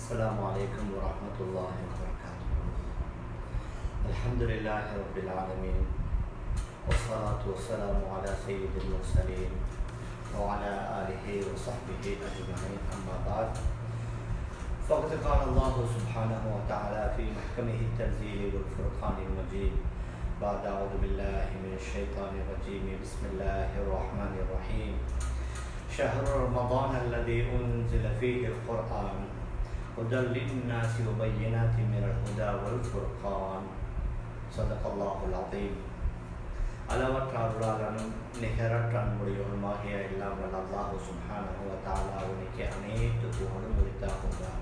السلام عليكم ورحمة الله وبركاته. الحمد لله رب العالمين، والصلاة والسلام على سيد المرسلين وعلى آله وصحبه أجمعين. أما بعد، فقد قال الله سبحانه وتعالى في محكمه التنزيل والفرقان المجيد بعد أعوذ بالله من الشيطان الرجيم. بسم الله الرحمن الرحيم. شهر رمضان الذي أنزل فيه القرآن هدى للناس وبينات من الهدى والفرقان. صدق الله العظيم. அளவற்ற அருளாளனும் நிகரற்ற அன்புடையவனுமாகிய எல்லாம் வல்ல அல்லாஹ் சுப்ஹானஹு வ தஆலாவுக்கு அனைத்து புகழும் உரித்தாகுக.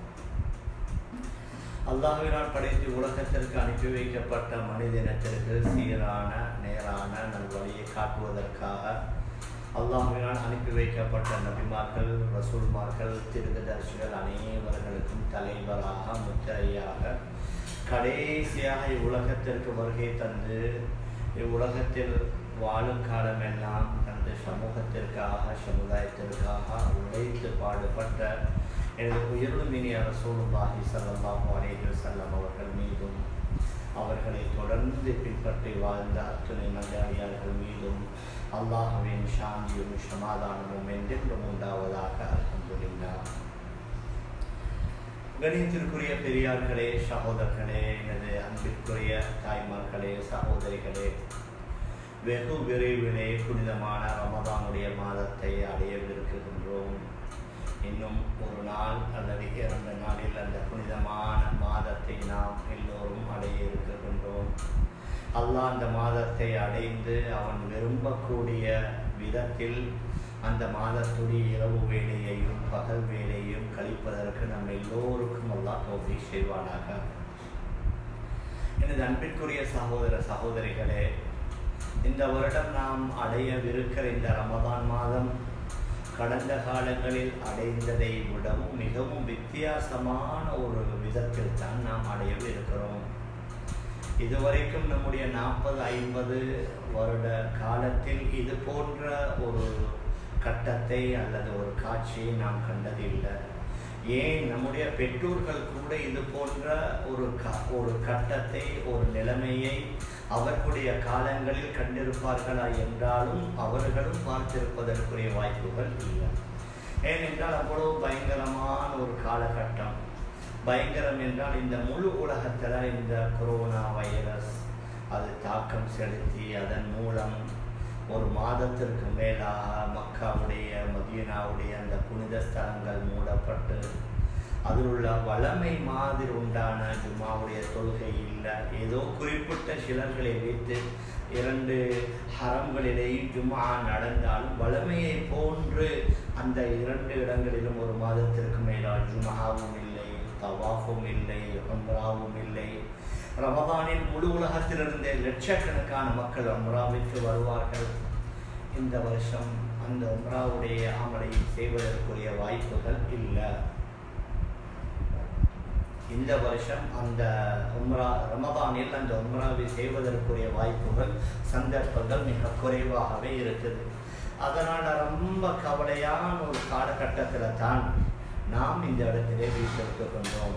அல்லாஹ்வினால் படைத்து உலகத்திற்கு அனுப்பி வைக்கப்பட்ட மனிதனத்திற்கு சீரான நேரான நல்வழியை காட்டுவதற்காக அல்லாஹ்வினால் அனுப்பி வைக்கப்பட்ட நபிமார்கள், ரசூல்மார்கள், திருதர்சிகள் அனைவர்களுக்கும் தலைவராக முத்திரையாக கடைசியாக இவ்வுலகத்திற்கு வருகை தந்து இவ்வுலகத்தில் வாழும் காலமெல்லாம் தனது சமூகத்திற்காக சமுதாயத்திற்காக உழைத்து பாடுபட்ட எனது உயிரிலும் இனிய ரசூலுல்லாஹி ஸல்லல்லாஹு அலைஹி வஸல்லம் அவர்கள் மீதும் அவர்களை தொடர்ந்து பின்பற்றி வாழ்ந்த அத்துணை நல்லடியார்கள் மீதும் அல்லாஹ்வின் சாந்தியும் சமாதானமும் என்றென்றும் உண்டாவதாக. அல்ஹம்துலில்லாஹ். கணியத்திற்குரிய பெரியார்களே, சகோதரர்களே, எனது அன்பிற்குரிய தாய்மார்களே, சகோதரிகளே, வெகு விரைவிலே புனிதமான ரமதானுடைய மாதத்தை அடையவிருக்கின்றோம். இன்னும் ஒரு நாள் அல்லது 2 நாளில் அந்த புனிதமான மாதத்தை நாம் எல்லோரும் அடைய இருக்கின்றோம். அல்லாஹ் அந்த மாதத்தை அடைந்து அவன் விரும்பக்கூடிய விதத்தில் அந்த மாதத்துடைய இரவு வேளையையும் பகல் வேளையையும் கழிப்பதற்கு நம் எல்லோருக்கும் அல்லாஹ் தௌஃபீக் செய்வானாக. எனது அன்பிற்குரிய சகோதர சகோதரிகளே, இந்த வருடம் நாம் அடையவிருக்கிற இந்த ரமதான் மாதம் கடந்த காலங்களில் அடைந்ததை விடவும் மிகவும் வித்தியாசமான ஒரு விதத்தில் தான் நாம் அடையவிருக்கிறோம். இதுவரைக்கும் நம்முடைய 40-50 வருட காலத்தில் இது போன்ற ஒரு கட்டத்தை அல்லது ஒரு காட்சியை நாம் கண்டதில்லை. ஏன் நம்முடைய பெற்றோர்கள் கூட இது போன்ற ஒரு கட்டத்தை, ஒரு நிலைமையை அவர்களுடைய காலங்களில் கண்டிருப்பார்களா என்றாலும் அவர்களும் பார்த்திருப்பதற்குரிய வாய்ப்புகள் இல்லை. ஏனென்றால் அவ்வளவு பயங்கரமான ஒரு காலகட்டம். பயங்கரம் என்றால் இந்த முழு உலகத்தில் இந்த கொரோனா வைரஸ் அது தாக்கம் செலுத்தி அதன் மூலம் ஒரு மாதத்திற்கு மேலாக மக்காவுடைய மதீனாவுடைய அந்த புனித ஸ்தலங்கள் மூடப்பட்டு அதில் உள்ள வளமை மாதிரி உண்டான ஜும்மாவுடைய தொழுகை இல்லை. ஏதோ குறிப்பிட்ட சிலர்களை வைத்து 2 ஹரம்களிலேயும் ஜும்மா நடந்தாலும் வளமையை போன்று அந்த 2 இடங்களிலும் ஒரு மாதத்திற்கு மேலால் ஜும்மாவும் இல்லை, தவாஃபும் இல்லை, உம்ராவும் இல்லை. ரமதானில் முழு உலகத்திலிருந்தே லட்சக்கணக்கான மக்கள் உம்ராவிற்கு வருவார்கள். இந்த வருஷம் அந்த உம்ராவுடைய அமலை செய்வதற்குரிய வாய்ப்புகள் இல்லை. இந்த வருஷம் அந்த ரமதானில் அந்த உம்ராவை செய்வதற்குரிய வாய்ப்புகள், சந்தர்ப்பங்கள் மிக குறைவாகவே இருக்குது. அதனால் ரொம்ப கவலையான ஒரு காலகட்டத்தில் தான் நாம் இந்த இடத்திலே வீட்டிருக்கின்றோம்.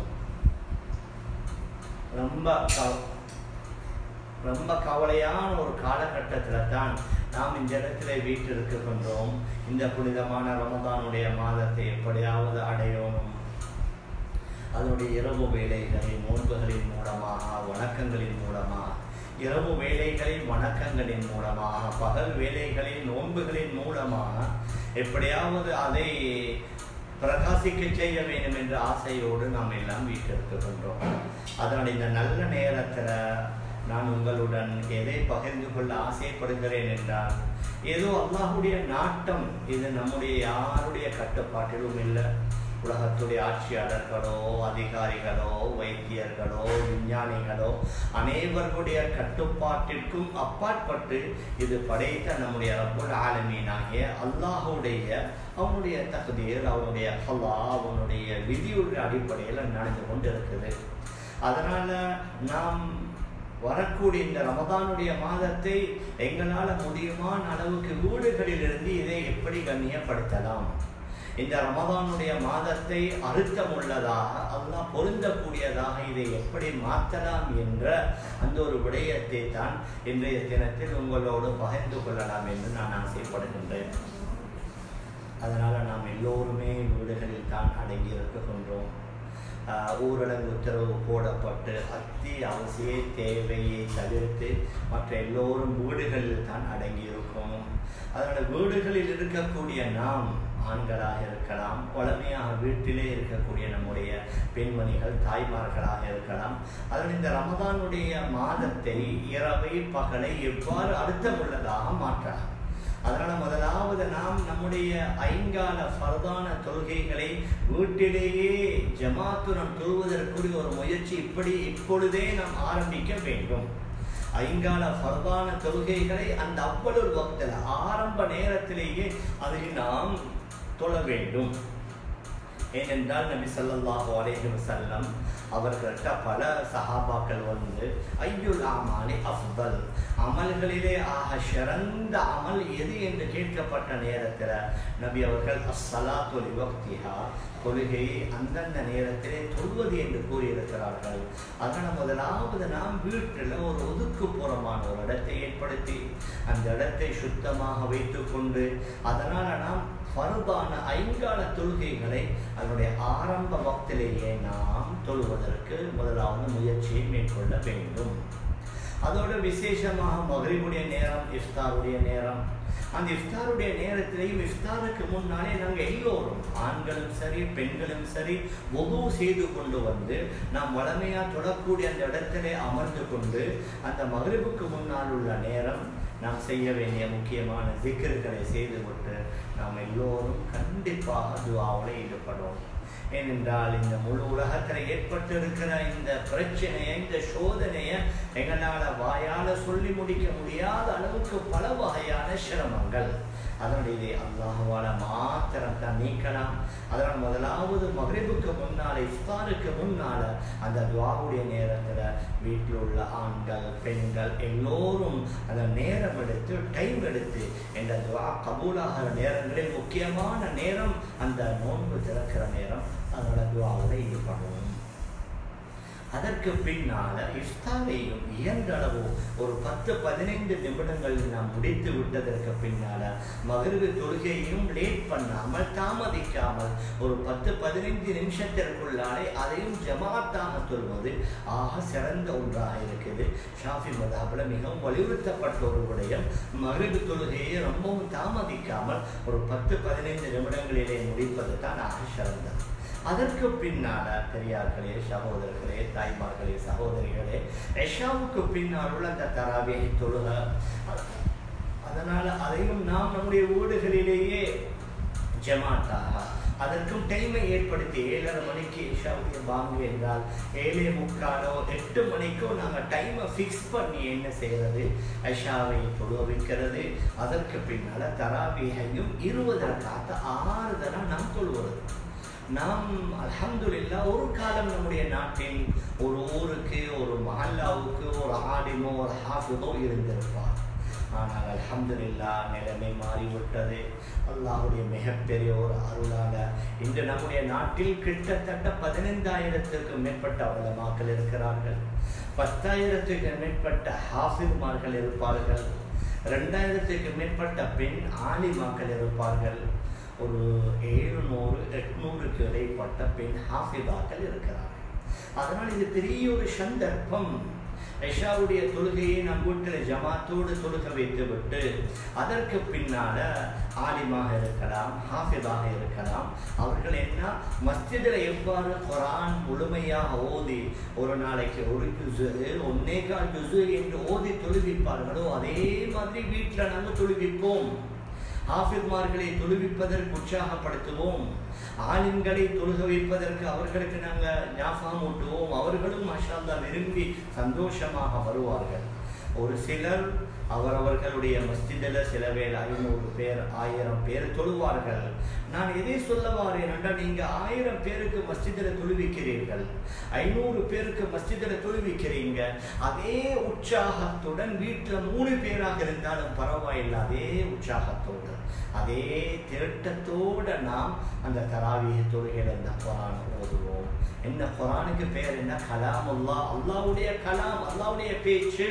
ரொம்ப கவலையான ஒரு காலகட்டத்தில் தான் நாம் இந்த இடத்திலே வீட்டிருக்கின்றோம். இந்த புனிதமான ரமதானுடைய மாதத்தை எப்படியாவது அடையணும். அதனுடைய இரவு வேளைகளை நோன்புகளின் மூலமாக, வணக்கங்களின் மூலமாக, இரவு வேளைகளை வணக்கங்களின் மூலமாக, பகல் வேளைகளை நோன்புகளின் மூலமாக எப்படியாவது அதை பிரகாசிக்க செய்ய வேண்டும் என்ற ஆசையோடு நாம் எல்லாம் வீட்டிருக்கின்றோம். அதனால் இந்த நல்ல நேரத்தில் நான் உங்களுடன் எதை பகிர்ந்து கொள்ள ஆசைப்படுகிறேன் என்றால், ஏதோ அல்லாஹுடைய நாட்டம், இது நம்முடைய யாருடைய கட்டுப்பாட்டிலும் இல்லை. உலகத்துடைய ஆட்சியாளர்களோ, அதிகாரிகளோ, வைத்தியர்களோ, விஞ்ஞானிகளோ அனைவர்களுடைய கட்டுப்பாட்டிற்கும் அப்பாற்பட்டு இது படைத்த நம்முடைய ரப்புல் ஆலமீனாகிய அல்லாஹுடைய அவனுடைய தக்தீர், அவனுடைய கலா, அவனுடைய விதியுடைய அடிப்படையில் நடந்து கொண்டு இருக்குது. அதனால் நாம் வரக்கூடிய இந்த ரமதானுடைய மாதத்தை எங்களால் முடியுமான அளவுக்கு வீடுகளிலிருந்து இதை எப்படி கண்ணியப்படுத்தலாம், இந்த ரமதானுடைய மாதத்தை அர்த்தமுள்ளதாக, அல்லாஹ் பொருந்தக்கூடியதாக இதை எப்படி மாற்றலாம் என்ற அந்த ஒரு விடயத்தை தான் இன்றைய தினத்தில் உங்களோடு பகிர்ந்து கொள்ளலாம் என்று நான் ஆசைப்படுகின்றேன். அதனால் நாம் எல்லோருமே வீடுகளில் தான் அடங்கி இருக்கின்றோம். ஊரடங்கு உத்தரவு போடப்பட்டு அத்தியாவசிய தேவையை தவிர்த்து மற்ற எல்லோரும் வீடுகளில் தான் அடங்கி இருக்கும். அதனால் வீடுகளில் இருக்கக்கூடிய நாம் ஆண்களாக இருக்கலாம், வளமையாக வீட்டிலே இருக்கக்கூடிய நம்முடைய பெண்மணிகள் தாய்மார்களாக இருக்கலாம். அதனால் இந்த ரமதானுடைய மாதத்தை இரவை பகலை எவ்வாறு அர்த்தமுள்ளதாக மாற்றலாம். அதனால் முதலாவது நாம் நம்முடைய ஐங்கால ஃபர்தான தொழுகைகளை வீட்டிலேயே ஜமாத்துடன் தொழுவதற்குரிய ஒரு முயற்சி இப்பொழுதே நாம் ஆரம்பிக்க வேண்டும். ஐங்கால ஃபர்தான தொழுகைகளை அந்த அவ்வளவு வக்தில் ஆரம்ப நேரத்திலேயே அதை நாம் தொழ வேண்டும். ஏனென்றால் நபி ஸல்லல்லாஹு அலைஹி வஸல்லம் அவர்கள்ட்ட பல சஹாபாக்கள் வந்து ஐயுல் அமாலி அஃதல், அமல்களிலே ஆக சிறந்த அமல் எது என்று கேட்கப்பட்ட நேரத்தில் நபி அவர்கள் அஸ்ஸலாத்து லிவக்திஹா, தொழுகையை அந்தந்த நேரத்திலே தொழுவது என்று கூறியிருக்கிறார்கள். அதனால் முதலாவது நாம் வீட்டில் ஒரு ஒதுக்குப்புறமான ஒரு இடத்தை ஏற்படுத்தி அந்த இடத்தை சுத்தமாக வைத்து கொண்டு அதனால் நாம் ஃபர்தான ஐங்கால தொழுகைகளை அதனுடைய ஆரம்ப வக்திலேயே நாம் தொழுவதற்கு முதலாவது முயற்சியை மேற்கொள்ள வேண்டும். அதோடு விசேஷமாக மக்ரிபுடைய நேரம், இஃப்தாருடைய நேரம், அந்த இஃப்தாருடைய நேரத்திலேயும் இஃப்தாருக்கு முன்னாலே நாங்கள் எல்லோரும் ஆண்களும் சரி பெண்களும் சரி வுது செய்து கொண்டு வந்து நாம் வளமையாக தொழக்கூடிய அந்த இடத்திலே அமர்ந்து கொண்டு அந்த மக்ரிபுக்கு முன்னால் உள்ள நேரம் நாம் செய்ய வேண்டிய முக்கியமான திக்ருகளை செய்துவிட்டு நாம் எல்லோரும் கண்டிப்பாக துஆவில் ஈடுபடுவோம். ஏனென்றால் இந்த முழு உலகத்தில் ஏற்பட்டு இருக்கிற இந்த பிரச்சனையை, இந்த சோதனையை எங்களால் வாயால் சொல்லி முடிக்க முடியாத அளவுக்கு பல வகையான சிரமங்கள். அதனுடைய இதை அல்லாஹ்வால மாத்திரம் தான் நீக்கலாம். அதனால் முதலாவது மக்ரிபுக்கு முன்னால் இஃப்தாருக்கு முன்னால் அந்த துஆவுடைய நேரத்தில் வீட்டில் உள்ள ஆண்கள் பெண்கள் எல்லோரும் அந்த நேரம் எடுத்து டைம் எடுத்து இந்த துஆ கபூலாகிற நேரங்களில் முக்கியமான நேரம் அந்த நோன்பு திறக்கிற நேரம். அதனால் துஆவில் ஈடுபடுவோம். அதற்கு பின்னால் இஃப்தாரையும் இயன்றளவோ ஒரு 10-15 நிமிடங்கள் நாம் முடித்து விட்டதற்கு பின்னால் மக்ரிபு தொழுகையையும் லேட் பண்ணாமல் தாமதிக்காமல் ஒரு 10-15 நிமிஷத்திற்குள்ளாலே அதையும் ஜமாத்தாக தொழுவது ஆக சிறந்த ஒன்றாக இருக்குது. ஷாஃபி மذஹபில் மிகவும் வலியுறுத்தப்பட்ட ஒரு விடயம் மக்ரிபு தொழுகையை ரொம்பவும் தாமதிக்காமல் ஒரு 10-15 நிமிடங்களிலே முடிப்பது தான் ஆக சிறந்தது. அதற்கு பின்னால் பெரியார்களே, சகோதரர்களே, தாய்மார்களே, சகோதரிகளே, இஷாவுக்கு பின்னால் உள்ள அந்த தராவியை தொழுக, அதனால் அதையும் நாம் நம்முடைய வீடுகளிலேயே ஜமாத்தாக அதற்கும் டைமை ஏற்படுத்தி 7:30 மணிக்கு இஷாவுடைய பாங்கு என்றால் 7:45 8 மணிக்கோ நாங்கள் டைமை ஃபிக்ஸ் பண்ணி என்ன செய்கிறது, இஷாவை தொழுவ வைக்கிறது. அதற்கு பின்னால் தராவியையும் 20 ரக்காத் 6 தடவை நாம் தொழுவது. நாம் அல்ஹம்துலில்லாஹ் ஒரு காலம் நம்முடைய நாட்டில் ஒரு ஊருக்கு ஒரு மஹல்லாவுக்கு ஒரு ஆலிமோ ஒரு ஹாஃபிதோ இருந்திருப்பார். ஆனால் அல்ஹம்துலில்லாஹ் நிலைமை மாறிவிட்டது. அல்லாஹ்வுடைய மிகப்பெரிய ஒரு அருளாக இன்று நம்முடைய நாட்டில் கிட்டத்தட்ட 15,000க்கும் மேற்பட்ட உலமாக்கள் இருக்கிறார்கள். 10,000க்கும் மேற்பட்ட ஹாஃபித்மார்கள் இருப்பார்கள். 2,000க்கும் மேற்பட்ட பெண் ஆலிமாக்கள் இருப்பார்கள். ஒரு 700-800க்கு இடைப்பட்ட பெண் ஹாஃபிதாக்கள் இருக்கிறார்கள். அதனால் இது பெரிய ஒரு சந்தர்ப்பம். இஷாவுடைய தொழுகையை நம் வீட்டில் ஜமாத்தோடு தொழுக வைத்து விட்டு அதற்கு பின்னால் ஆலிமாக இருக்கலாம், ஹாஃபிதாக இருக்கலாம். அவர்கள் என்ன மஸ்ஜிதில் எவ்வாறு குர்ஆன் முழுமையாக ஓதி ஒரு நாளைக்கு ஒரு ஜுஸு 1.25 ஜுஸு என்று ஓதி தொழுவிப்பார்களோ அதே மாதிரி வீட்டில் நாங்கள் தொழுவிப்போம். ஹாஃபித்மார்களை தொழுவிப்பதற்கு உற்சாகப்படுத்துவோம். ஆலிம்களை தொழுக வைப்பதற்கு அவர்களுக்கு நாங்கள் ஞாபகம் ஊட்டுவோம். அவர்களும் மாஷா அல்லாஹ் விரும்பி சந்தோஷமாக வருவார்கள். ஒரு சிலர் அவரவர்களுடைய மஸ்ஜிதில் சில வேளை 500 பேர் 1000 பேர் தொழுவார்கள். நான் எதை சொல்ல வாரேன் என்றால், நீங்கள் 1000 பேருக்கு மஸ்ஜிதில் தொழுவிக்கிறீர்கள், 500 பேருக்கு மஸ்ஜிதில் தொழுவிக்கிறீங்க. அதே உற்சாகத்துடன் வீட்டில் 3 பேராக இருந்தாலும் பரவாயில்லை, அதே உற்சாகத்தோடு அதே திரட்டத்தோடு நாம் அந்த தராவீஹ் தொழுகையில் இந்த குர்ஆன் ஓதுவோம். என்ன குர்ஆனுக்கு பேர் என்ன? கலாமுல்லாஹ், அல்லாஹ்வுடைய கலாம், அல்லாஹ்வுடைய பேச்சு.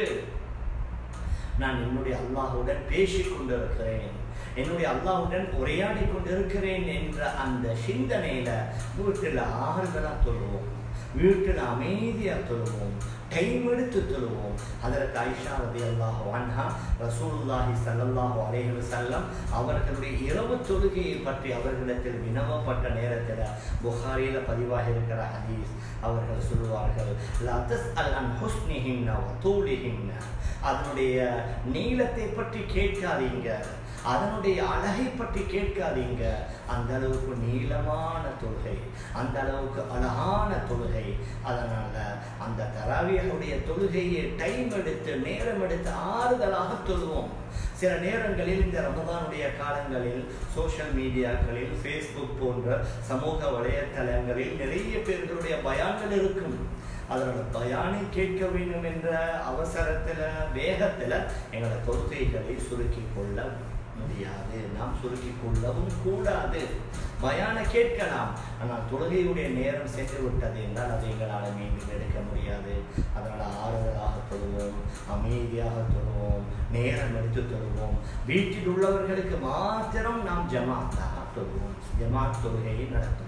நான் என்னுடைய அல்லாஹ்வுடன் பேசிக் கொண்டிருக்கிறேன், என்னுடைய அல்லாஹ்வுடன் உரையாடி கொண்டிருக்கிறேன் என்ற அந்த சிந்தனையில வீட்டில் ஆறுதலாக தொழுவோம், வீட்டில் அமைதியாக தொழுவோம், டைம் எடுத்து தொழுவோம். ஹதரத் ஆயிஷா ரலியல்லாஹு அன்ஹா ரசூலுல்லாஹி ஸல்லல்லாஹு அலைஹி வஸல்லம் அவர்களுடைய இரவு தொழுகையை பற்றி அவர்களிடத்தில் வினவப்பட்ட நேரத்தில் புகாரியில் பதிவாக இருக்கிற ஹதீஸ், அவர்கள் சொல்வார்கள், லா தஸ்அல் அன் ஹுஸ்னிஹின்ன வ தூலிஹின்ன, அதனுடைய நீளத்தை பற்றி கேட்காதீங்க, அதனுடைய அழகை பற்றி கேட்காதீங்க. அந்த அளவுக்கு நீளமான தொழுகை, அந்த அளவுக்கு அழகான தொழுகை. அதனால அந்த தராவீஹுடைய தொழுகையை டைம் எடுத்து நேரம் எடுத்து ஆறுதலாக தொழுவோம். சில நேரங்களில் இந்த ரமதானுடைய காலங்களில் சோஷியல் மீடியாக்களில், ஃபேஸ்புக் போன்ற சமூக வலைத்தளங்களில் நிறைய பேர்களுடைய பயான்கள் இருக்கும். அதனோட பயானை கேட்க வேண்டும் என்ற அவசரத்தில் வேகத்தில் எங்களோட தொழுகைகளை சுருக்கி கொள்ள முடியாது, நாம் சுருக்கி கொள்ளவும் கூடாது. பயான கேட்கலாம், ஆனால் தொழுகையுடைய நேரம் சென்று விட்டது என்றால் அதை எங்களால் மீண்டும் எடுக்க முடியாது. அதனால் ஆறுதலாக தொழுவோம், அமைதியாக தொழுவோம், நேரம் எடுத்து தொழுவோம். வீட்டில் உள்ளவர்களுக்கு மாத்திரம் நாம் ஜமாத்தாக தொழுவோம், ஜமாத் தொழுகையை நடத்துவோம்.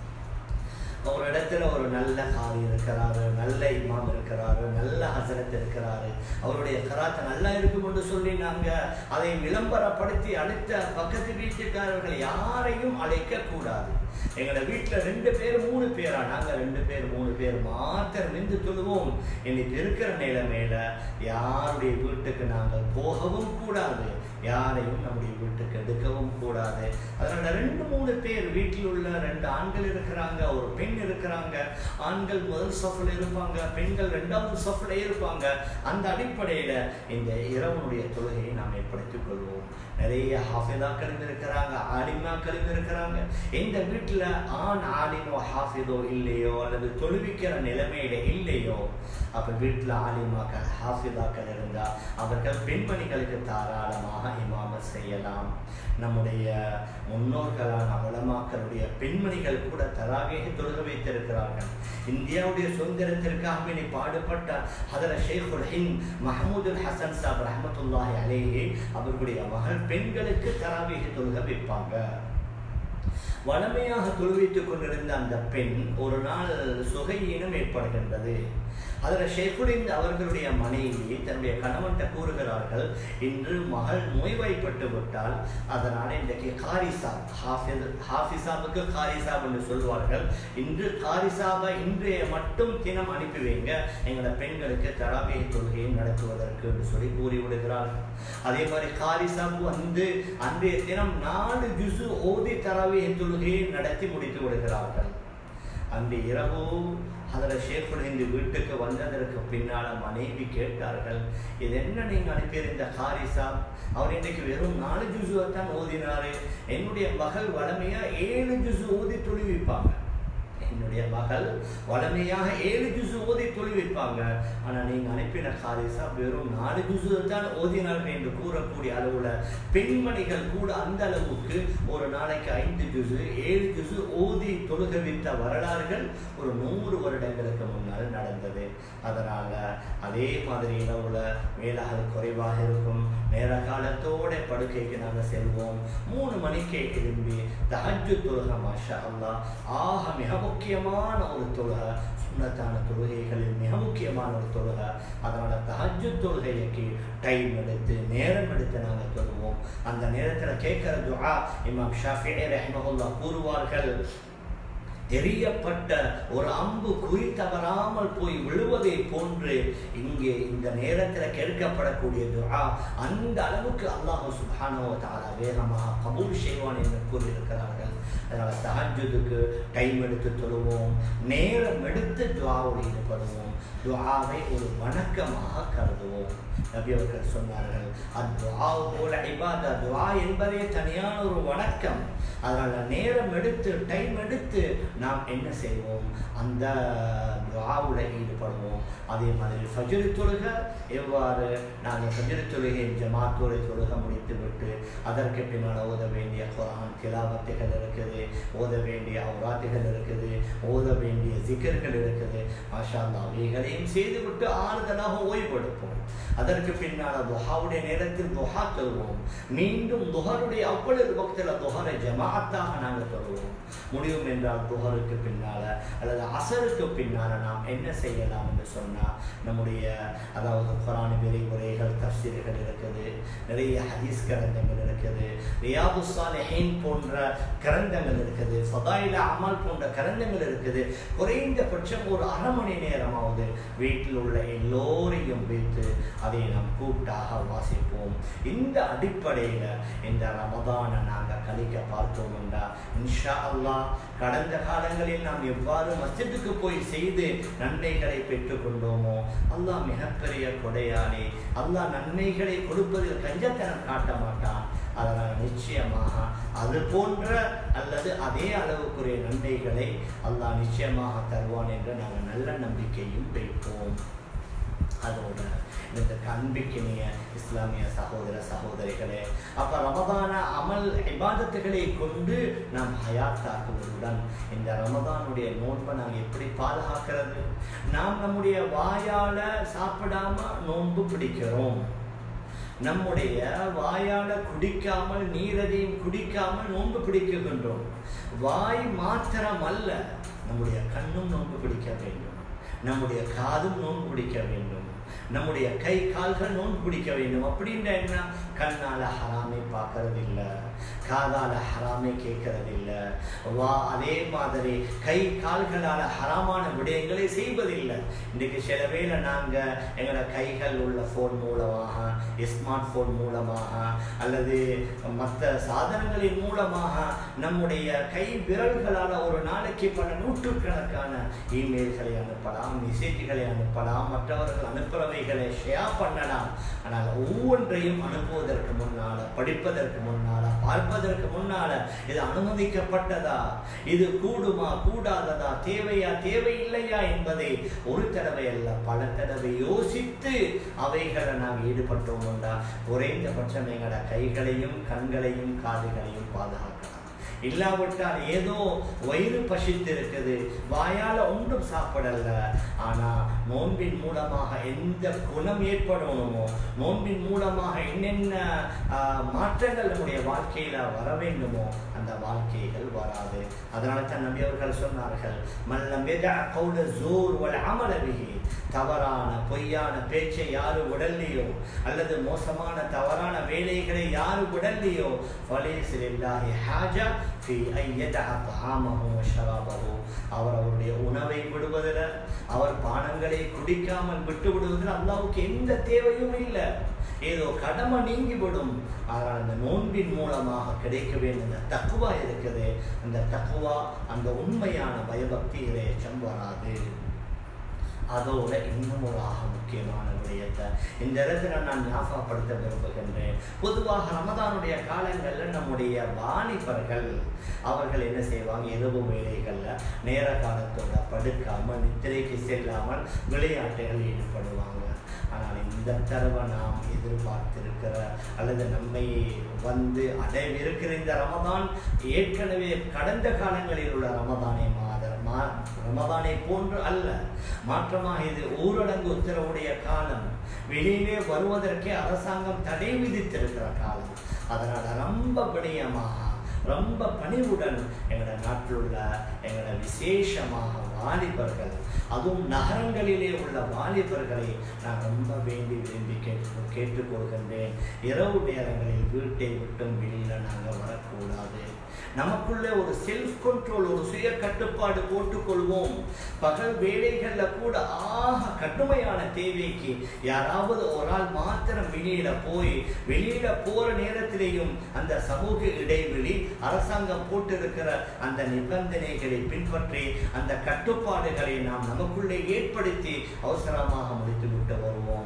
ஒரு இடத்துல ஒரு நல்ல காரி இருக்கிறாரு, நல்ல இமாம் இருக்கிறாரு, நல்ல ஹசரத் இருக்கிறாரு, அவருடைய கராத்தை நல்லா இருக்கும் என்று சொல்லி நாங்கள் அதை விளம்பரப்படுத்தி அடுத்த பக்கத்து வீட்டுக்காரர்கள் யாரையும் அழைக்க கூடாது. எங்களோட வீட்டில் 2 பேர் 3 பேரா, நாங்கள் 2 பேர் 3 பேர் மாத்திரம் நின்று தொழுவோம். இன்னைக்கு இருக்கிற நிலைமையில யாருடைய வீட்டுக்கு நாங்கள் போகவும் கூடாது, யாரையும் நம்முடைய வீட்டுக்கு எடுக்கவும் கூடாது. அதனால 2-3 பேர் வீட்டில் உள்ள 2 ஆண்கள் இருக்கிறாங்க, ஒரு பெண் இருக்கிறாங்க. ஆண்கள் முதல் சஃப்ல இருப்பாங்க, பெண்கள் 2வது சஃப்ல இருப்பாங்க. அந்த அடிப்படையில இந்த இரவனுடைய தொழுகையை நாம் ஏற்படுத்திக் கொள்வோம். நிறைய ஹாஃபிதாக்களும் இருக்கிறாங்க, ஆலிமாக்களும் இருக்கிறாங்க. எந்த வீட்டில் ஆண் ஆலிமோ ஹாஃபிதோ இல்லையோ அல்லது தொழுவிக்கிற நிலைமையில இல்லையோ, அப்போ வீட்டில் ஆலிமாக்கள் ஹாஃபிதாக்கள் இருந்தால் அவர்கள் பெண்மணிகளுக்கு தாராளமாக இமாமத் செய்யலாம். நம்முடைய முன்னோர்களான உலமாக்களுடைய பெண்மணிகள் கூட தராவீஹ் தொழுக வைத்திருக்கிறார்கள். இந்தியாவுடைய சுதந்திரத்திற்காக இனி பாடுபட்ட ஹதரத் ஷேகுல் ஹிந்த் மஹமூதுல் ஹசன் சாப் ரஹ்மத்துல்லாஹி அலைஹி அவர்களுடைய மகள் பெண்களுக்கு தராவீஹ் தொழுக வைப்பாங்க. வளமையாக தொழுவித்துக் கொண்டிருந்த அந்த பெண் ஒரு நாள் சுகையீனம் ஏற்படுகின்றது. அதில் ஷேகுலிந்த் அவர்களுடைய மனைவி தன்னுடைய கணவன்கிட்ட கூறுகிறார்கள், இன்று மகள் நோய்வாய்ப்பட்டு விட்டால் அதனால் இன்றைக்கு காரிசாப், ஹாஃபிசாபுக்கு காரிசாப் என்று சொல்வார்கள், இன்று காரிசாபை இன்றைய மட்டும் தினம் அனுப்பி வைங்க எங்களோட பெண்களுக்கு தராவீஹ் தொழுகையை நடத்துவதற்கு என்று சொல்லி கூறிவிடுகிறார்கள். அதே மாதிரி காரிசாப் வந்து அன்றைய தினம் 4 ஜுசு ஓதி தராவீஹ் தொழுகையை நடத்தி முடித்து விடுகிறார்கள். அன்று இரவு அதில் ஷேகுல் ஹிந்த் வீட்டுக்கு வந்ததற்கு பின்னால் மனைவி கேட்டார்கள், இது என்ன நீங்கள் அனுப்பியிருந்த காரிசாப், அவர் இன்றைக்கு வெறும் 4 ஜுசுவை தான் ஓதினாரு, என்னுடைய மகள் வளமையாக 7 ஜுசு ஓதி தொழுவிப்பாங்க, என்னுடைய மகள் வளமையாக 7 ஜுசு ஓதி தொழுவிப்பாங்க, ஆனால் நீங்கள் அனுப்பின காரிசா வெறும் 4 ஜுசு தான் ஓதினார்கள் என்று கூறக்கூடிய அளவுல பெண்மணிகள் கூட அந்த அளவுக்கு ஒரு நாளைக்கு 5 ஜுசு 7 ஜுசு ஓதி தொழுக வைத்த வரலாறுகள் ஒரு 100 வருடங்களுக்கு முன்னால் நடந்தது. அதனால அதே மாதிரி இரவுல வேலைகள் குறைவாக இருக்கும், நேர காலத்தோட படுக்கைக்கு நாங்கள் செல்வோம். 3 மணிக்கே எழும்பி தஹஜ்ஜுத் தொழுகை மாஷா அல்லாஹ் ஆக மிக முக்கியமான ஒரு தொழுகை, சுன்னத்தான தொழுகைகளில் மிக முக்கியமான ஒரு தொழுகை. அதனால தஹஜ்ஜுத் தொழுகைக்கு டைம் எடுத்து நேரம் எடுத்து நாங்கள் தொழுவோம். அந்த நேரத்தில் கேட்கிற துஆ இமாம் ஷாஃபிஈ ரஹ்மஹுல்லாஹ் கூறுவார்கள், எரியப்பட்ட ஒரு அம்பு குறி தவறாமல் போய் விழுவதை போன்று இங்கே இந்த நேரத்தில் கேட்கப்படக்கூடிய துஆ அந்த அளவுக்கு அல்லாஹ் சுப்ஹானஹு வ தஆலா வேகமாக கபூல் செய்வான் என்று கூறியிருக்கிறார்கள். அதனால் தஹஜ்ஜுதுக்கு டைம் எடுத்து தொழுவோம், நேரம் எடுத்து துஆவில் ஈடுபடுவோம், துஆவை ஒரு வணக்கமாக கருதுவோம். நபி அவர்கள் சொன்னார்கள், அத்துஆஉ இபாதா, துஆ என்பதே தனியான ஒரு வணக்கம். அதனால் நேரம் எடுத்து டைம் எடுத்து நாம் என்ன செய்வோம், அந்த துஆவுல ஈடுபடுவோம். அதே மாதிரி ஃபஜ்ர் தொழுக எவ்வாறு நாங்கள் ஃபஜ்ர் தொழுகை ஜமாத்தோடு தொழுக முடித்துவிட்டு அதற்கு பின்னால் ஓத வேண்டிய குர்ஆன் திலாவத்துகள் இருக்குது, ஓத வேண்டிய அவுராத்துகள் இருக்குது, ஓத வேண்டிய ஜிக்ர்கள் இருக்குது. மாஷா அல்லாஹ் அவைகளையும் செய்துவிட்டு ஆறுதலாக ஓய்வெடுப்போம். அதற்கு பின்னால் துஹாவுடைய நேரத்தில் துஹா தொழுவோம். மீண்டும் துஹருடைய அவ்வளவு வக்தில் துஹரை ஜமாஅத்தாக நாங்கள் தொழுவோம். முடியும் என்றால் துஹருக்கு பின்னால் அல்லது அசருக்கு பின்னால் நாம் என்ன செய்யலாம் என்று சொன்னால், நம்முடைய அதாவது குர்ஆன் விரிவுரைகள் தஃப்சீர்கள் இருக்குது, நிறைய ஹதீஸ் கிரந்தங்கள் இருக்குது, ரியாதுஸ் ஸாலிஹீன் போன்ற கிரந்தங்கள் இருக்குது, ஃபதாயில் அமல் போன்ற கிரந்தங்கள் இருக்குது. குறைந்தபட்சம் ஒரு அரை மணி நேரமாவது வீட்டில் உள்ள எல்லோரையும் வைத்து அதை நாம் கூட்டாக வாசிப்போம். இந்த அடிப்படையில் இந்த ரமதானை நாங்கள் கழிக்க பார்த்தோம் என்றால் இன்ஷா அல்லாஹ் கடந்த காலங்களில் நாம் எவ்வாறு மஸ்ஜிதுக்கு போய் செய்து நன்மைகளை பெற்றுக்கொண்டோமோ, அல்லாஹ் மிகப்பெரிய கொடையாளி. அல்லாஹ் நன்மைகளை கொடுப்பதில் கஞ்சத்தனம் காட்ட மாட்டான். அதனால் நிச்சயமாக அது போன்ற அல்லது அதே அளவுக்குரிய நன்மைகளை அல்லாஹ் நிச்சயமாக தருவான் என்று நாங்கள் நல்ல நம்பிக்கையும் வைப்போம். அதோட இந்த அன்பிக்கினிய இஸ்லாமிய சகோதர சகோதரிகளே, அப்போ ரமதான அமல் இபாதத்துகளை கொண்டு நாம் ஹயாத்தாக்குவதுடன் இந்த ரமதானுடைய நோன்பை நாம் எப்படி பாதுகாக்கிறது? நாம் நம்முடைய வாயால் சாப்பிடாம நோன்பு பிடிக்கிறோம், நம்முடைய வாயால குடிக்காமல் நீரதையும் குடிக்காமல் நோன்பு பிடிக்கின்றோம். வாய் மாத்திரம் அல்ல, நம்முடைய கண்ணும் நோன்பு பிடிக்க வேண்டும், நம்முடைய காதும் நோன்பு பிடிக்க வேண்டும், நம்முடைய கை கால்கள் நோன்பு பிடிக்க வேண்டும். அப்படின்ற என்ன, கண்ணால் ஹராமை பார்க்கறது இல்லை, காதால் ஹராமை கேட்கறது இல்லை, அதே மாதிரி கை கால்களால் ஹராமான விடயங்களை செய்வதில்லை. இன்றைக்கு சில வேளை நாங்கள் எங்களோட கைகள் உள்ள ஃபோன் மூலமாக, ஸ்மார்ட் ஃபோன் மூலமாக அல்லது மற்ற சாதனங்களின் மூலமாக நம்முடைய கை விரல்களால் ஒரு நாளைக்கு பல நூற்றுக்கணக்கான இமெயில்களை அனுப்பலாம், மெசேஜ்களை அனுப்பலாம், மற்றவர்கள் அனுப்புறவைகளை ஷேர் பண்ணலாம். ஆனால் ஒவ்வொன்றையும் அனுப்புவதற்கு முன்னால், படிப்பதற்கு முன்னால், பார்ப்பதற்கு முன்னால் இது அனுமதிக்கப்பட்டதா, இது கூடுமா கூடாததா, தேவையா தேவையில்லையா என்பதை ஒரு தடவை அல்ல பல தடவை யோசித்து அவைகளை நாம் ஈடுபட்டோம் என்றால் குறைந்தபட்சம் எங்களோட கைகளையும் கண்களையும் காதுகளையும் பாதுகாக்கலாம். இல்லாவிட்டால் ஏதோ வயிறு பசித்து இருக்குது, வாயால் ஒன்றும் சாப்பிடல, ஆனால் நோன்பின் மூலமாக எந்த குணம் ஏற்படணுமோ, நோன்பின் மூலமாக என்னென்ன மாற்றங்கள் நம்முடைய வாழ்க்கையில் வர வேண்டுமோ அந்த வாழ்க்கைகள் வராது. அதனால தான் நபி அவர்கள் சொன்னார்கள், மல்லம் யதஅ கௌல ஸூர் வல் அமல பிஹி, தவறான பொய்யான பேச்சை யாரு விடலையோ அல்லது மோசமான தவறான வேலைகளை யாரு விடலையோ, ஃபலைஸ லில்லாஹி ஹாஜா ஃபீ அன் யதஅ தஆமஹு வ ஷராபஹு, அவர் அவருடைய உணவை விடுவதில், அவர் பானங்களை குடிக்காமல் விட்டு விடுவதில் அல்லாஹ்வுக்கு எந்த தேவையும் இல்லை. ஏதோ கடமை நீங்கிவிடும். ஆனால் அந்த நோன்பின் மூலமாக கிடைக்க வேண்டிய தக்குவா இருக்குது. அந்த தக்குவா, அந்த உண்மையான பயபக்திகளே வராது. அதோட இன்னும் ஒரு முக்கியமான விடயத்தை இந்த இடத்துல நான் ஞாபகப்படுத்த விரும்புகின்றேன். பொதுவாக ரமதானுடைய காலங்களில் நம்முடைய வாலிபர்கள் அவர்கள் என்ன செய்வாங்க, இரவு வேளைகளில் நேர காலத்தோட படுக்காமல் நித்திரைக்கு செல்லாமல் விளையாட்டுகள் ஈடுபடுவாங்க. ஆனால் இந்த தடவை நாம் எதிர்பார்த்திருக்கிற அல்லது நம்மை வந்து அடைவிருக்கிற இந்த ரமதான் ஏற்கனவே கடந்த காலங்களில் உள்ள ரமதானை போன்று அல்ல. மாற்றமாக இது ஊரடங்கு உத்தரவுடைய காலம், வெளியிலே வருவதற்கே அரசாங்கம் தடை விதித்திருக்கிற காலம். அதனால் ரொம்ப விடயமாக ரொம்ப பணிவுடன் எங்களோட நாட்டில் உள்ள எங்களோட விசேஷமாக வாலிபர்கள், அதுவும் நகரங்களிலே உள்ள வாலிபர்களை நான் ரொம்ப விரும்பி கேட்டுக்கொள்கின்றேன். இரவு நேரங்களில் வீட்டை விட்டும் வெளியில் நாங்கள் வரக்கூடாது. நமக்குள்ளே ஒரு செல்ஃப் கண்ட்ரோல், ஒரு சுய கட்டுப்பாடு போட்டுக்கொள்வோம். பகல் வேலைகளில் கூட கடுமையான தேவைக்கு யாராவது ஒரு ஆள் மாத்திரம் வெளியில போற நேரத்திலேயும் அந்த சமூக இடைவெளி, அரசாங்கம் போட்டிருக்கிற அந்த நிபந்தனைகளை பின்பற்றி அந்த கட்டுப்பாடுகளை நாம் நமக்குள்ளே ஏற்படுத்தி அவசரமாக முடித்துவிட்டு வருவோம்.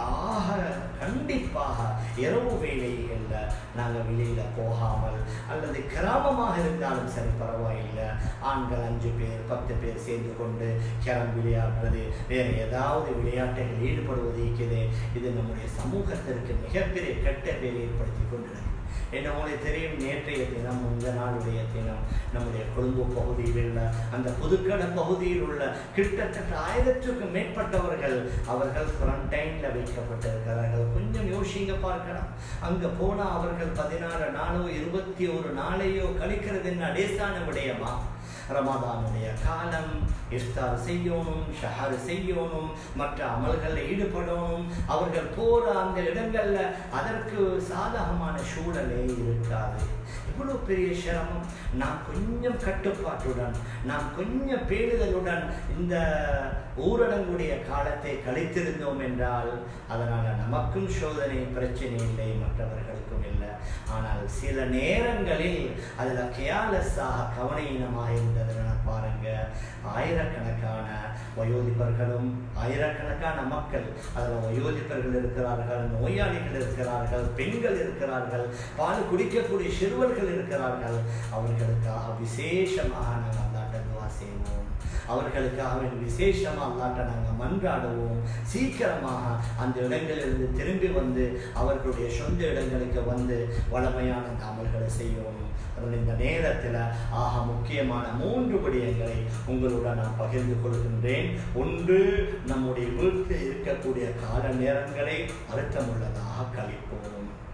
கண்டிப்பாக இரவு வேலைகளில் நாங்கள் வெளியில போகாமல், அல்லது கிராமமாக இருந்தாலும் சரி பரவாயில்லை, ஆண்கள் 5 பேர் 10 பேர் சேர்ந்து கொண்டு கேரம் விளையாடுறது, வேறு ஏதாவது விளையாட்டுகள் ஈடுபடுவது இருக்கிறது. இது நம்முடைய சமூகத்திற்கு மிகப்பெரிய கெட்ட பேரை ஏற்படுத்தி கொண்டிருக்கிறது. என்ன உங்களுக்கு தெரியும், நேற்றைய தினம், இந்த நாளுடைய தினம், நம்முடைய கொழும்பு பகுதியில் உள்ள அந்த புதுக்கடை பகுதியில் உள்ள கிட்டத்தட்ட 1000க்கும் மேற்பட்டவர்கள் அவர்கள் குவாரண்டைன்ல வைக்கப்பட்டிருக்கிறார்கள். கொஞ்சம் யோசிங்க பார்க்கலாம். அங்க போனா அவர்கள் 16 நாளோ 21 நாளையோ கழிக்கிறது என்ன லேசான விடயமா? ரமதானுடைய காலம், இஃப்தார் செய்யணும், ஷஹர் செய்யணும், மற்ற அமல்களில் ஈடுபடணும். அவர்கள் போற அந்த இடங்கள்ல அதற்கு சாதகமான சூழலே இருக்காது. இவ்வளவு பெரிய சிரமம். நாம் கொஞ்சம் கட்டுப்பாட்டுடன், நாம் கொஞ்சம் பேணுதலுடன் இந்த ஊரடங்குடைய காலத்தை கழித்திருந்தோம் என்றால் அதனால நமக்கும் சோதனை பிரச்சனை இல்லை, மற்றவர்களுக்கும் இல்லை. ஆனால் சில நேரங்களில் அதுல கேர்லெஸ்ஸாக கவனீனமாக இருந்ததுன்னு பாருங்க. ஆயிரக்கணக்கான வயோதிபர்களும் ஆயிரக்கணக்கான மக்கள், அதில் வயோதிபர்கள் இருக்கிறார்கள், நோயாளிகள் இருக்கிறார்கள், பெண்கள் இருக்கிறார்கள், பால் குடிக்கக்கூடிய சிறுவர்கள் இருக்கிறார்கள். அவர்களுக்காக விசேஷமாக நாங்கள் அல்லாட்ட துஆ செய்வோம். அவர்களுக்காக விசேஷமாக அல்லாட்ட நாங்கள் மன்றாடுவோம். சீக்கிரமாக அந்த இடங்களிலிருந்து திரும்பி வந்து அவர்களுடைய சொந்த இடங்களுக்கு வந்து வளமையான அந்த அமல்களை செய்யணும். இந்த நேரத்தில் முக்கியமான 3 விடயங்களை உங்களுடன் நான் பகிர்ந்து கொள்கின்றேன். ஒன்று, நம்முடைய வீட்டில் இருக்கக்கூடிய கால நேரங்களை அர்த்தமுள்ளதாக கழிப்போம்.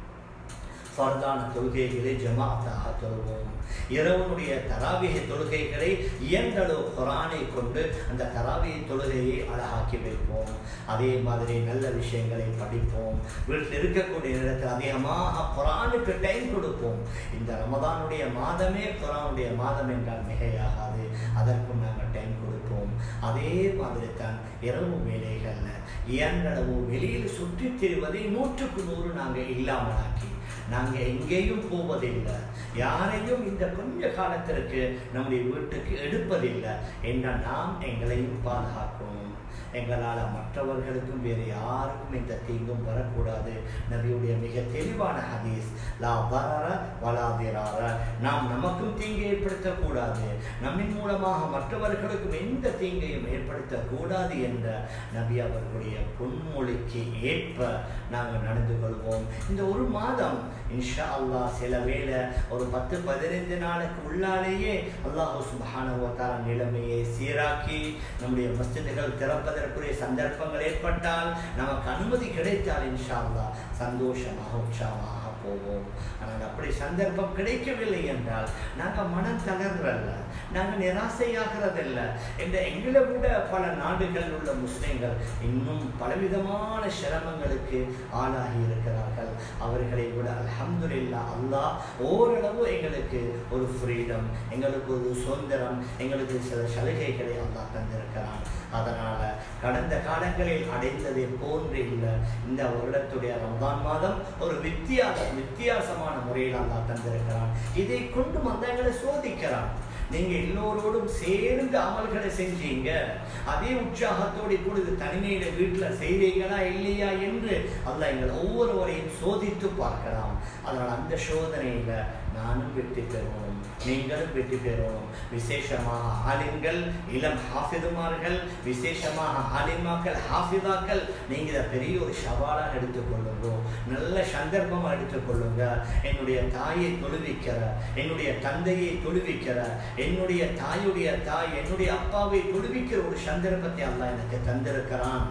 ஃபர்தான தொழுகைகளை ஜமாத்தாக தொழுவோம். இரவனுடைய தராவிகை தொழுகைகளை இயன்றளவு குர்ஆனை கொண்டு அந்த தராவிகை தொழுகையை அழகாக்கி வைப்போம். அதே மாதிரி நல்ல விஷயங்களை படிப்போம். வீட்டில் இருக்கக்கூடிய நேரத்தில் அதிகமாக குர்ஆனுக்கு டைம் கொடுப்போம். இந்த ரமதானுடைய மாதமே குர்ஆனுடைய மாதம் என்றால் மிகையாகாது. அதற்கும் நாங்கள் டைம் கொடுப்போம். அதே மாதிரி தான் இரவு வேலைகளில் இயன்றளவு வெளியில் சுற்றித் திரிவதை 100க்கு 100 நாங்கள் இல்லாமலாக்கி, நாங்கள் எங்கேயும் போவதில்லை, யாரையும் இந்த கொஞ்ச காலத்திற்கு நம்முடைய வீட்டுக்கு எடுப்பதில்லை என்றால் நாம் எங்களையும் பாதுகாக்கணும். எங்களால் மற்றவர்களுக்கும் வேறு யாருக்கும் இந்த தீங்கும் வரக்கூடாது. நபியுடைய மிக தெளிவான ஹதீஸ், லா தரர வலா திரார, நாம் நமக்கும் தீங்கு ஏற்படுத்தக்கூடாது, நம்மின் மூலமாக மற்றவர்களுக்கும் எந்த தீங்கையும் ஏற்படுத்தக்கூடாது என்ற நபி அவர்களுடைய பொன்மொழிக்கு ஏற்ப நாங்கள் நடந்து கொள்வோம். இந்த ஒரு மாதம் இன்ஷா அல்லாஹ் சில வேளை ஒரு 10-15 நாளுக்கு உள்ளாலேயே அல்லாஹ் சுப்ஹானஹு வ தஆலா நிலைமையை சீராக்கி நம்முடைய மஸ்ஜிதுகள் திறப்பதற்குரிய சந்தர்ப்பங்கள் ஏற்பட்டால், நமக்கு அனுமதி கிடைத்தால் இன்ஷா அல்லாஹ் சந்தோஷமாக உற்சாகமாக போவோம். ஆனால் அப்படி சந்தர்ப்பம் கிடைக்கவில்லை என்றால் நாங்கள் மனம் தளர்றல்ல, நாங்கள் நிராசையாகிறதில்ல. இந்த எங்களை விட பல நாடுகளில் உள்ள முஸ்லிம்கள் இன்னும் பலவிதமான சிரமங்களுக்கு ஆளாகி இருக்கிறார்கள். அவர்களை விட அல்ஹம்துலில்லாஹ் அல்லாஹ் ஓரளவு எங்களுக்கு ஒரு ஃப்ரீடம், எங்களுக்கு ஒரு சுதந்திரம், எங்களுக்கு சில சலுகைகளை அல்லாஹ் தந்திருக்கிறான். அதனால கடந்த காலங்களில் அடைந்ததை போன்று இல்லை. இந்த வருடத்துடைய ரமதான் மாதம் ஒரு வித்தியாசமான முறையில் அல்லாஹ் தந்திருக்கிறான். இதை கொண்டு மந்தங்களை சோதிக்கிறான். நீங்க எல்லோரோடும் சேர்ந்து அமல்களை செஞ்சீங்க, அதே உற்சாகத்தோடு இப்பொழுது தனிமையில வீட்டுல செய்வீங்களா இல்லையா என்று அல்லாஹ் எங்கள் ஒவ்வொருவரையும் சோதித்து பார்க்கலாம். அதனால் அந்த சோதனையில நானும் வெற்றி பெறுவோம், நீங்களும் வெற்றி பெறுவோம். விசேஷமாக ஆலிம்கள், இளம் ஹாஃபிதுமார்கள், விசேஷமாக ஆலிமாக்கள், ஹாஃபிதாக்கள், நீங்க இதை பெரிய ஒரு சவாலாக எடுத்துக்கொள்ளுங்க, நல்ல சந்தர்ப்பமாக எடுத்துக்கொள்ளுங்க. என்னுடைய தாயை தொழுவிக்கிற, என்னுடைய தந்தையை தொழுவிக்கிற, என்னுடைய தாயுடைய தாய், என்னுடைய அப்பாவை தொழுவிக்கிற ஒரு சந்தர்ப்பத்தை அல்லாஹ் எனக்கு தந்திருக்கிறான்.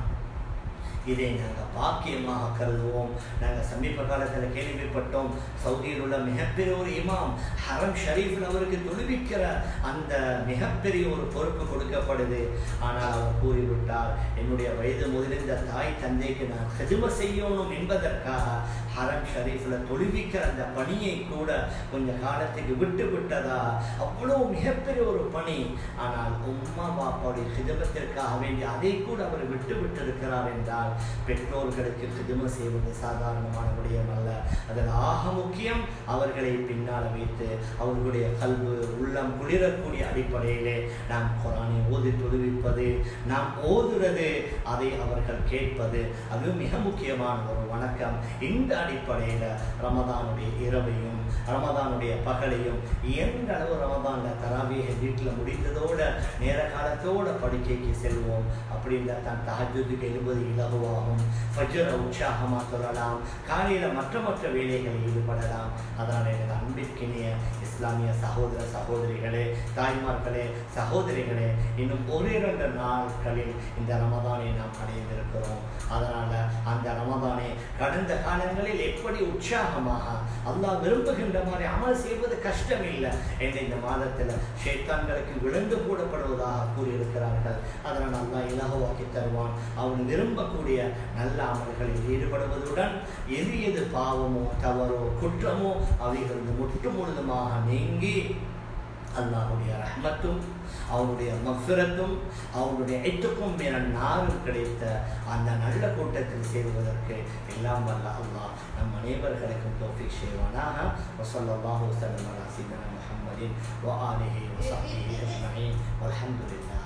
இதை நாங்கள் பாக்கியமாக கருதுவோம். நாங்கள் சமீப காலத்தில் கேள்விப்பட்டோம், சவுதியில் உள்ள மிகப்பெரிய ஒரு இமாம் ஹரம் ஷரீஃபில் அவருக்கு தொழுவிக்கிற அந்த மிகப்பெரிய ஒரு பொறுப்பு கொடுக்கப்படுது. ஆனால் அவர் கூறிவிட்டார், என்னுடைய வயது முதலிருந்த தாய் தந்தைக்கு நான் ஹிதும செய்யணும் என்பதற்காக ஹரம் ஷரீஃபில் தொழுவிக்கிற அந்த பணியை கூட கொஞ்ச காலத்துக்கு விட்டு விட்டதா? அவ்வளோ மிகப்பெரிய ஒரு பணி. ஆனால் உம்மா பாப்பாவுடைய ஹிதமத்திற்காக வேண்டி அதை கூட அவர் விட்டு விட்டிருக்கிறார் என்றால் பெற்றோர்களுக்கு ஹிதம செய்வது சாதாரணமான விடயம் அல்ல. அதில் ஆக முக்கியம் அவர்களை பின்னால் வைத்து அவர்களுடைய கல்வி உள்ளம் குளிரக்கூடிய அடிப்படையிலே நாம் குர்ஆனை ஓதி தொழுவிப்பது, நாம் ஓதுறது, அதை அவர்கள் கேட்பது, அது மிக முக்கியமான ஒரு வணக்கம். இந்த அடிப்படையில் ரமதானுடைய இரவையும் ரமதானுடைய பகலையும் எந்த அளவு ரமதானில் தராவியை வீட்டில் முடிந்ததோட நேர காலத்தோட படுக்கைக்கு செல்வோம். அப்படின்ற தன் தஹஜ்ஜுதுக்கு எழுபது இலகுவாகும். ஃபஜ்ர உற்சாகமாக தொழலாம். காலையில் மற்ற வேலைகளில் ஈடுபடலாம். அதனால் எனது அன்பிற்கினிய இஸ்லாமிய சகோதர சகோதரிகளே, தாய்மார்களே, சகோதரிகளே, இன்னும் ஒரு 2 நாட்களில் இந்த ரமதானை நாம் அடைந்திருக்கிறோம். அதனால் அந்த ரமதானை கடந்த காலங்களில் எப்படி உற்சாகமாக அல்லாஹ் விரும்புகின்ற மாதிரி அமல் செய்வது கஷ்டம் இல்லை என்ற இந்த மாதத்தில் ஷைத்தான்களுக்கு விலங்கு போடப்படுவதாக கூறியிருக்கிறார்கள். அதனால் அல்லாஹ் இலகுவாக்கி தருவான். அவன் விரும்பக்கூடிய நல்ல அமல்களில் ஈடுபடுவதுடன் எது பாவமோ தவறோ குற்றமோ அவைகள் முற்று முழுதுமாக நீங்கி அல்லாஹ்வுடைய ரஹ்மத்தும் அவருடைய மஃபிரத்தும் அவருடைய ஐத்துக்கும் மேல நாரும் கிடைத்த அந்த நல்ல கூட்டத்தில் சேருவதற்கு எல்லாம் வல்ல அல்லாஹ் நம் அனைவர்களுக்கும் தௌஃபீக் செய்வானாக. வஸல்லல்லாஹு வஸல்லம் அலா சய்யிதினா முஹம்மதின் வ ஆலிஹி வ ஸஹ்பிஹி அஜ்மஈன். வல்ஹம்துலில்லாஹ்.